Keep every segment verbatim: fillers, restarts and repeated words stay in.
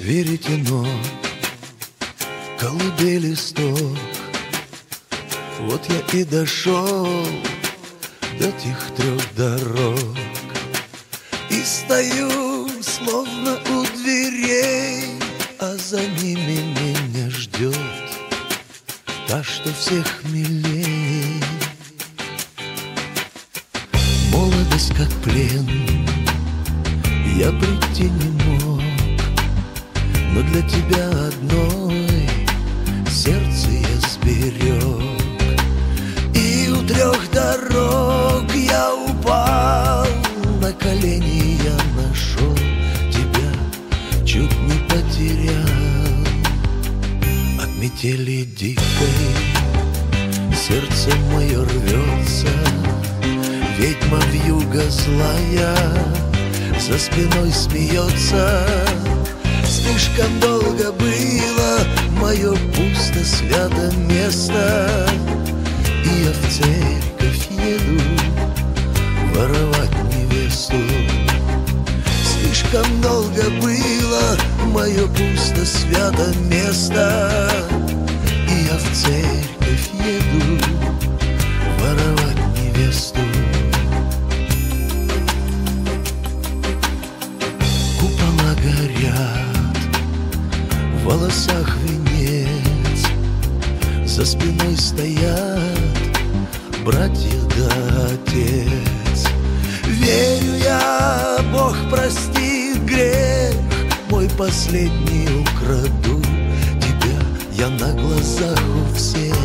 веретено, колыбели сток. Вот я и дошел до тех трех дорог, и стою, словно у дверей, а за ними меня ждет та, что всех милей. Молодость как плен, я прийти не мог, но для тебя одной сердце я сберег. И у трех дорог я упал, на колени я нашел тебя, чуть не потерял. От метели дикой сердце мое рвется, ведьма вьюга злая за спиной смеется. Слишком долго было мое пусто свято место, и я в церковь еду воровать невесту. Слишком долго было мое пусто свято место, и я в церковь еду воровать невесту. Купола горят, в волосах венец, за спиной стоят братья да отец. Верю я, Бог простит грех мой последний, украду тебя я на глазах у всех.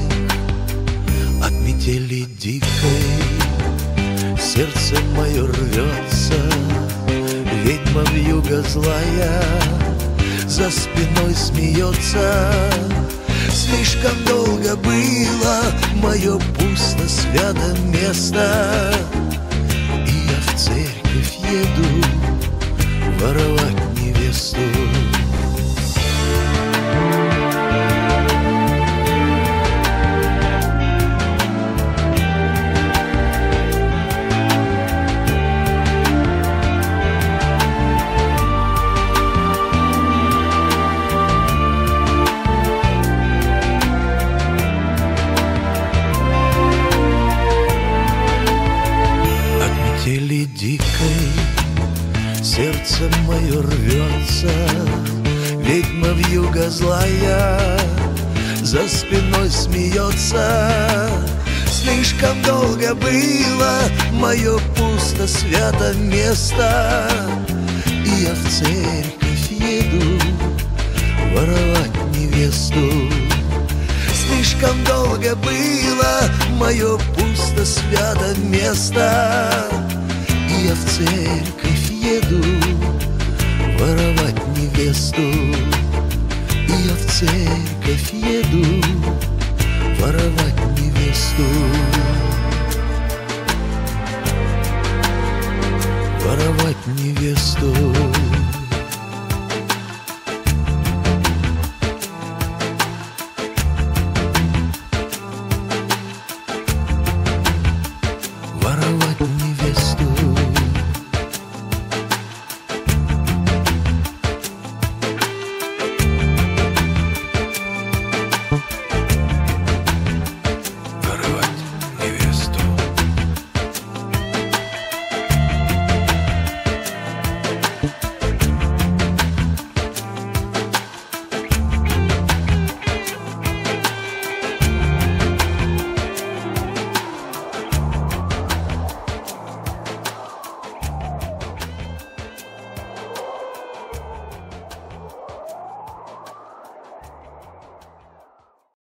От метели дикой сердце мое рвется, ведьма вьюга злая за спиной смеется. Слишком долго было мое пусто свято место, и я в церковь еду воровать невесту. Метели дикой сердце мое рвется, ведьма вьюга злая за спиной смеется. Слишком долго было мое пусто свято место, и я в церковь еду воровать невесту. Слишком долго было мое пусто свято место, и я в церковь еду воровать невесту. И я в церковь еду воровать невесту. Воровать невесту.